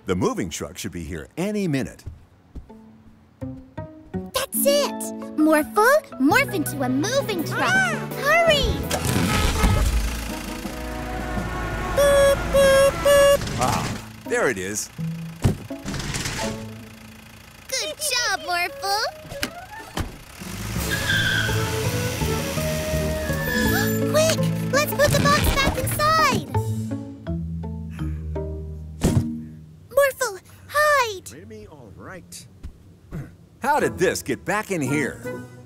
The moving truck should be here any minute. That's it! Morphle, morph into a moving truck. Hurry! Boop, boop, boop. Ah, there it is. Good job, Morphle. Quick! Let's put the box back inside! Morphle, hide! Ready me? All right. How did this get back in here?